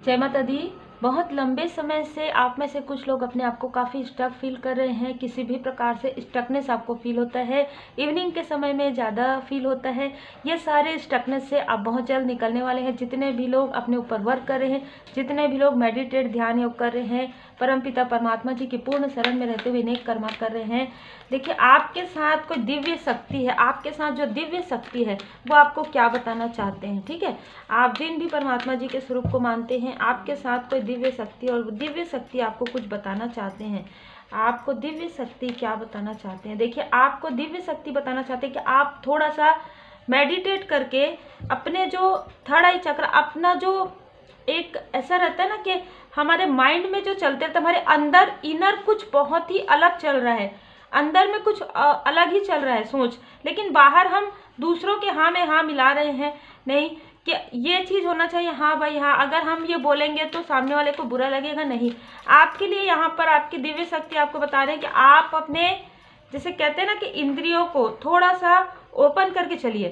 जय माता दी। बहुत लंबे समय से आप में से कुछ लोग अपने आप को काफ़ी स्टक फील कर रहे हैं। किसी भी प्रकार से स्टकनेस आपको फील होता है, इवनिंग के समय में ज़्यादा फील होता है। ये सारे स्टकनेस से आप बहुत जल्द निकलने वाले हैं। जितने भी लोग अपने ऊपर वर्क कर रहे हैं, जितने भी लोग मेडिटेट ध्यान योग कर रहे हैं, परमपिता परमात्मा जी की पूर्ण शरण में रहते हुए नेक कर्मा कर रहे हैं, देखिए आपके साथ कोई दिव्य शक्ति है। आपके साथ जो दिव्य शक्ति है वो आपको क्या बताना चाहते हैं, ठीक है। आप जिन भी परमात्मा जी के स्वरूप को मानते हैं, आपके साथ कोई दिव्य शक्ति, और दिव्य शक्ति आपको कुछ बताना चाहते हैं। आपको दिव्य शक्ति क्या बताना चाहते हैं? देखिए आपको दिव्य शक्ति बताना चाहते हैं कि आप थोड़ा सा मेडिटेट करके अपने जो थर्ड आई चक्र, अपना जो एक ऐसा रहता है ना कि हमारे माइंड में जो चलते रहता है, हमारे अंदर इनर कुछ बहुत ही अलग चल रहा है, अंदर में कुछ अलग ही चल रहा है सोच, लेकिन बाहर हम दूसरों के हाँ में हाँ मिला रहे हैं। नहीं कि ये चीज़ होना चाहिए, हाँ भाई हाँ, अगर हम ये बोलेंगे तो सामने वाले को बुरा लगेगा। नहीं, आपके लिए यहाँ पर आपकी दिव्य शक्ति आपको बता रहे हैं कि आप अपने, जैसे कहते हैं ना कि इंद्रियों को थोड़ा सा ओपन करके चलिए।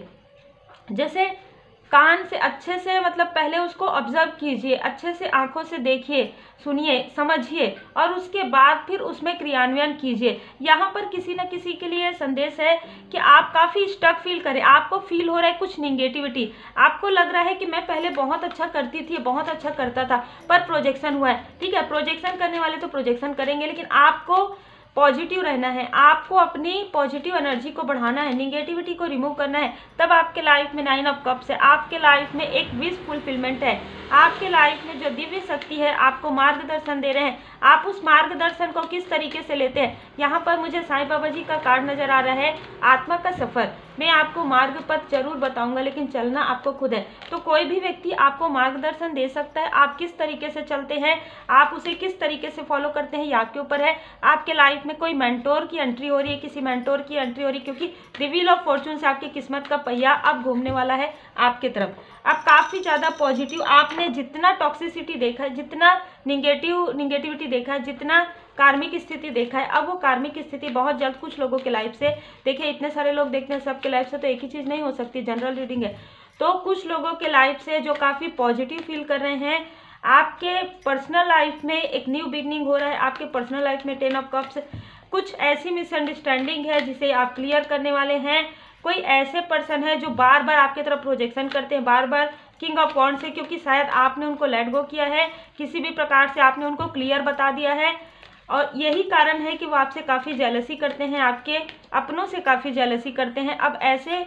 जैसे कान से अच्छे से, मतलब पहले उसको ऑब्जर्व कीजिए, अच्छे से आंखों से देखिए, सुनिए, समझिए, और उसके बाद फिर उसमें क्रियान्वयन कीजिए। यहाँ पर किसी न किसी के लिए संदेश है कि आप काफ़ी स्टक फील करें, आपको फील हो रहा है कुछ निगेटिविटी, आपको लग रहा है कि मैं पहले बहुत अच्छा करती थी, बहुत अच्छा करता था, पर प्रोजेक्शन हुआ है। ठीक है, प्रोजेक्शन करने वाले तो प्रोजेक्शन करेंगे, लेकिन आपको पॉजिटिव रहना है, आपको अपनी पॉजिटिव एनर्जी को बढ़ाना है, निगेटिविटी को रिमूव करना है। तब आपके लाइफ में 9 ऑफ कप्स है, आपके लाइफ में एक विश फुलफिलमेंट है, आपके लाइफ में जो दिव्य शक्ति है आपको मार्गदर्शन दे रहे हैं। आप उस मार्गदर्शन को किस तरीके से लेते हैं? यहाँ पर मुझे साईं बाबा जी का कार्ड नजर आ रहा है, आत्मा का सफर। मैं आपको मार्ग पथ जरूर बताऊंगा, लेकिन चलना आपको खुद है। तो कोई भी व्यक्ति आपको मार्गदर्शन दे सकता है, आप किस तरीके से चलते हैं, आप उसे किस तरीके से फॉलो करते हैं, ये आपके ऊपर है। आपके लाइफ में कोई मेंटोर की एंट्री हो रही है, किसी मेंटोर की एंट्री हो रही है, क्योंकि द व्हील ऑफ फॉर्चून से आपकी किस्मत का पहिया अब घूमने वाला है आपकी तरफ। अब काफ़ी ज़्यादा पॉजिटिव, आपने जितना टॉक्सिसिटी देखा है, जितना निगेटिविटी देखा है, जितना कार्मिक स्थिति देखा है, अब वो कार्मिक स्थिति बहुत जल्द कुछ लोगों के लाइफ से, देखिए इतने सारे लोग देखते हैं, सबके लाइफ से तो एक ही चीज़ नहीं हो सकती, जनरल रीडिंग है। तो कुछ लोगों के लाइफ से जो काफ़ी पॉजिटिव फील कर रहे हैं, आपके पर्सनल लाइफ में एक न्यू बिगनिंग हो रहा है। आपके पर्सनल लाइफ में 10 ऑफ कप्स, कुछ ऐसी मिसअंडरस्टैंडिंग है जिसे आप क्लियर करने वाले हैं। कोई ऐसे पर्सन है जो बार बार आपकी तरफ प्रोजेक्शन करते हैं, बार बार किंग ऑफ वॉन्ड्स से, क्योंकि शायद आपने उनको लेट गो किया है, किसी भी प्रकार से आपने उनको क्लियर बता दिया है, और यही कारण है कि वो आपसे काफ़ी जेलसी करते हैं, आपके अपनों से काफ़ी जेलसी करते हैं। अब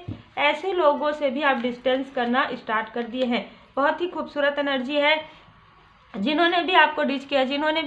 ऐसे लोगों से भी आप डिस्टेंस करना स्टार्ट कर दिए हैं। बहुत ही खूबसूरत एनर्जी है। जिन्होंने भी आपको डिच किया, जिन्होंने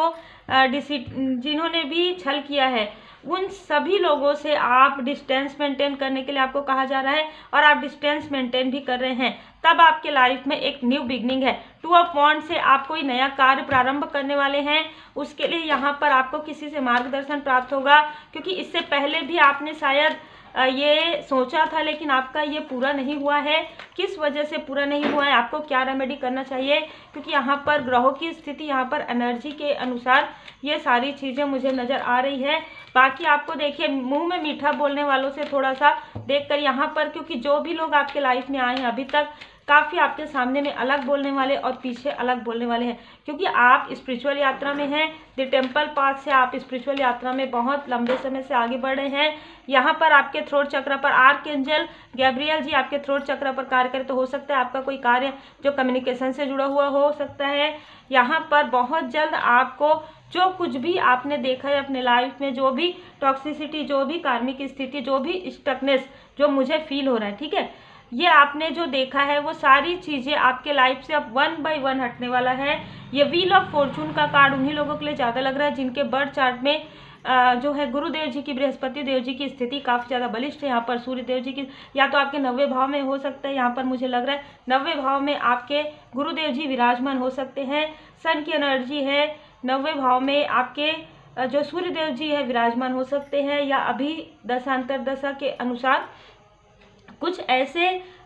भी छल किया है, उन सभी लोगों से आप डिस्टेंस मेंटेन करने के लिए आपको कहा जा रहा है, और आप डिस्टेंस मेंटेन भी कर रहे हैं। तब आपके लाइफ में एक न्यू बिगनिंग है। 2 ऑफ वॉन्ड्स से आप कोई नया कार्य प्रारंभ करने वाले हैं, उसके लिए यहाँ पर आपको किसी से मार्गदर्शन प्राप्त होगा, क्योंकि इससे पहले भी आपने शायद ये सोचा था, लेकिन आपका ये पूरा नहीं हुआ है। किस वजह से पूरा नहीं हुआ है, आपको क्या रेमेडी करना चाहिए? क्योंकि यहाँ पर ग्रहों की स्थिति, यहाँ पर एनर्जी के अनुसार ये सारी चीज़ें मुझे नज़र आ रही है। बाकी आपको देखिए, मुंह में मीठा बोलने वालों से थोड़ा सा देखकर यहाँ पर, क्योंकि जो भी लोग आपके लाइफ में आए हैं अभी तक, काफ़ी आपके सामने में अलग बोलने वाले और पीछे अलग बोलने वाले हैं, क्योंकि आप स्पिरिचुअल यात्रा में हैं। द टेम्पल पाथ से आप स्पिरिचुअल यात्रा में बहुत लंबे समय से आगे बढ़ रहे हैं। यहाँ पर आपके थ्रोट चक्र पर आर्कएंजल गैब्रियल जी आपके थ्रोट चक्र पर कार्य करें, तो हो सकता है आपका कोई कार्य जो कम्युनिकेशन से जुड़ा हुआ हो सकता है। यहाँ पर बहुत जल्द आपको जो कुछ भी आपने देखा है अपने लाइफ में, जो भी टॉक्सिसिटी, जो भी कार्मिक स्थिति, जो भी स्टकनेस जो मुझे फील हो रहा है, ठीक है, ये आपने जो देखा है वो सारी चीज़ें आपके लाइफ से अब 1 बाय 1 हटने वाला है। ये व्हील ऑफ फॉर्चून का कार्ड उन्हीं लोगों के लिए ज़्यादा लग रहा है जिनके बर्थ चार्ट में जो है गुरुदेव जी की, बृहस्पति देव जी की स्थिति काफ़ी ज़्यादा बलिष्ठ है। यहाँ पर सूर्य देव जी की, या तो आपके 90वें भाव में हो सकता है, यहाँ पर मुझे लग रहा है 90वें भाव में आपके गुरुदेव जी विराजमान हो सकते हैं। सन की एनर्जी है, 90वें भाव में आपके जो सूर्य देव जी है विराजमान हो सकते हैं, या अभी दशांतर दशा के अनुसार कुछ ऐसे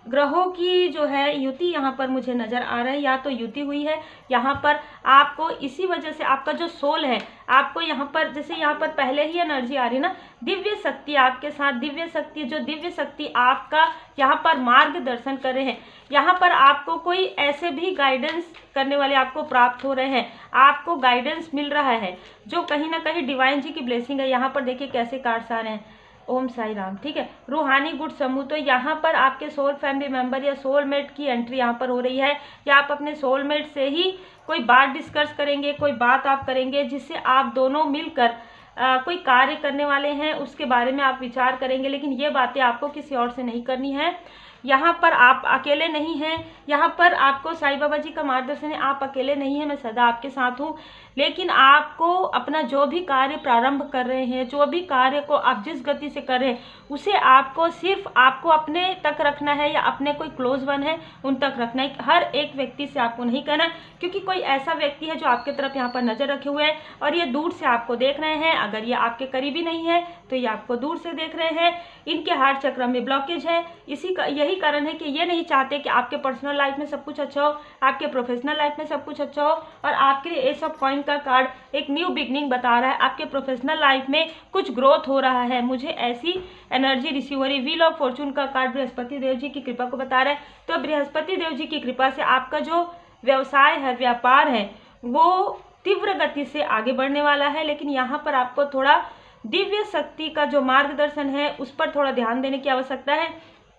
ग्रहों की जो है युति यहाँ पर मुझे नज़र आ रहा है, या तो युति हुई है यहाँ पर आपको, इसी वजह से आपका जो सोल है आपको यहाँ पर, जैसे यहाँ पर पहले ही एनर्जी आ रही ना, दिव्य शक्ति आपके साथ, दिव्य शक्ति, जो दिव्य शक्ति आपका यहाँ पर मार्गदर्शन कर रहे हैं। यहाँ पर आपको कोई ऐसे भी गाइडेंस करने वाले आपको प्राप्त हो रहे हैं, आपको गाइडेंस मिल रहा है जो कहीं ना कहीं डिवाइन जी की ब्लेसिंग है। यहाँ पर देखिए कैसे कार्ड्स आ रहे हैं, ओम साई राम, ठीक है। रूहानी गुड समूह, तो यहाँ पर आपके सोल फैमिली मेंबर या सोलमेट की एंट्री यहाँ पर हो रही है, या आप अपने सोलमेट से ही कोई बात डिस्कस करेंगे, कोई बात आप करेंगे जिससे आप दोनों मिलकर कोई कार्य करने वाले हैं, उसके बारे में आप विचार करेंगे। लेकिन ये बातें आपको किसी और से नहीं करनी है। यहाँ पर आप अकेले नहीं हैं, यहाँ पर आपको साईं बाबा जी का मार्गदर्शन है, आप अकेले नहीं हैं, मैं सदा आपके साथ हूँ। लेकिन आपको अपना जो भी कार्य प्रारंभ कर रहे हैं, जो भी कार्य को आप जिस गति से कर रहे हैं, उसे आपको सिर्फ आपको अपने तक रखना है, या अपने कोई क्लोज वन है उन तक रखना है। हर एक व्यक्ति से आपको नहीं कहना, क्योंकि कोई ऐसा व्यक्ति है जो आपके तरफ यहाँ पर नज़र रखे हुए है और ये दूर से आपको देख रहे हैं। अगर ये आपके करीबी नहीं है तो ये आपको दूर से देख रहे हैं। इनके हार्ट चक्र में ब्लॉकेज है, यही कारण है कि ये नहीं चाहते कि आपके पर्सनल लाइफ में सब कुछ अच्छा हो, आपके प्रोफेशनल लाइफ में सब कुछ अच्छा हो। और आपके लिए एस ऑफ कॉइन का कार्ड एक न्यू बिगनिंग बता रहा है, आपके प्रोफेशनल लाइफ में कुछ ग्रोथ हो रहा है। मुझे ऐसी एनर्जी रिसीव हो रही। व्हील ऑफ फॉर्चून का कार्ड बृहस्पति देव जी की कृपा को बता रहा है। तो बृहस्पति देव जी की कृपा से आपका जो व्यवसाय है, व्यापार है, वो तीव्र गति से आगे बढ़ने वाला है। लेकिन यहाँ पर आपको थोड़ा दिव्य शक्ति का जो मार्गदर्शन है उस पर थोड़ा ध्यान देने की आवश्यकता है।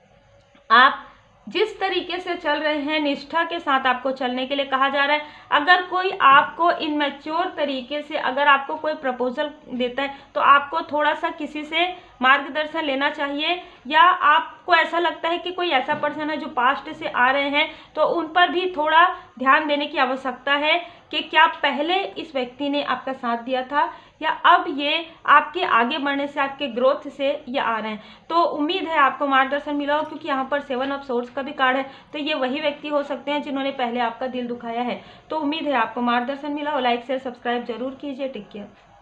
आप जिस तरीके से चल रहे हैं, निष्ठा के साथ आपको चलने के लिए कहा जा रहा है। अगर कोई आपको इनमेच्योर तरीके से, अगर आपको कोई प्रपोजल देता है तो आपको थोड़ा सा किसी से मार्गदर्शन लेना चाहिए, या आपको ऐसा लगता है कि कोई ऐसा पर्सन है जो पास्ट से आ रहे हैं, तो उन पर भी थोड़ा ध्यान देने की आवश्यकता है कि क्या पहले इस व्यक्ति ने आपका साथ दिया था, या अब ये आपके आगे बढ़ने से, आपके ग्रोथ से ये आ रहे हैं। तो उम्मीद है आपको मार्गदर्शन मिला हो, क्योंकि यहाँ पर 7 ऑफ सोर्ड्स का भी कार्ड है। तो ये वही व्यक्ति हो सकते हैं जिन्होंने पहले आपका दिल दुखाया है। तो उम्मीद है आपको मार्गदर्शन मिला हो। लाइक शेयर सब्सक्राइब जरूर कीजिए। Take care.